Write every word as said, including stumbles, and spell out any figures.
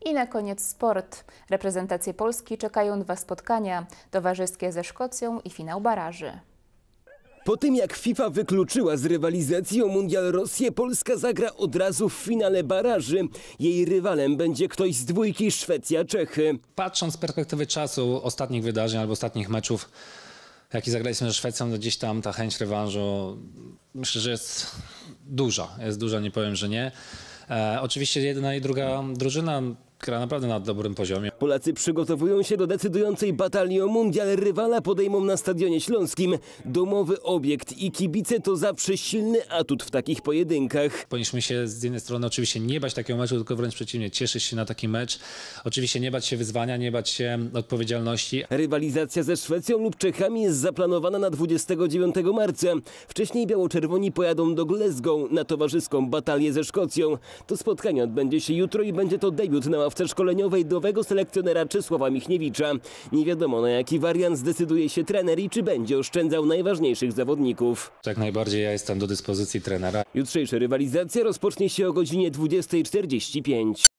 I na koniec sport. Reprezentacje Polski czekają dwa spotkania, towarzyskie ze Szkocją i finał baraży. Po tym jak FIFA wykluczyła z rywalizacji o Mundial Rosję, Polska zagra od razu w finale baraży. Jej rywalem będzie ktoś z dwójki Szwecja-Czechy. Patrząc z perspektywy czasu ostatnich wydarzeń albo ostatnich meczów, jaki zagraliśmy ze Szwecją, to gdzieś tam ta chęć rewanżu myślę, że jest duża. Jest duża, nie powiem, że nie. E, oczywiście jedna i druga drużyna gra naprawdę na dobrym poziomie. Polacy przygotowują się do decydującej batalii o mundial. Rywala podejmą na Stadionie Śląskim. Domowy obiekt i kibice to zawsze silny atut w takich pojedynkach. Powinniśmy się z jednej strony oczywiście nie bać takiego meczu, tylko wręcz przeciwnie, cieszyć się na taki mecz. Oczywiście nie bać się wyzwania, nie bać się odpowiedzialności. Rywalizacja ze Szwecją lub Czechami jest zaplanowana na dwudziestego dziewiątego marca. Wcześniej biało-czerwoni pojadą do Glasgow na towarzyską batalię ze Szkocją. To spotkanie odbędzie się jutro i będzie to debiut na ławce szkoleniowej nowego selekcjonera Czesława Michniewicza. Nie wiadomo, na jaki wariant zdecyduje się trener i czy będzie oszczędzał najważniejszych zawodników. Jak najbardziej ja jestem do dyspozycji trenera. Jutrzejsza rywalizacja rozpocznie się o godzinie dwudziestej czterdzieści pięć.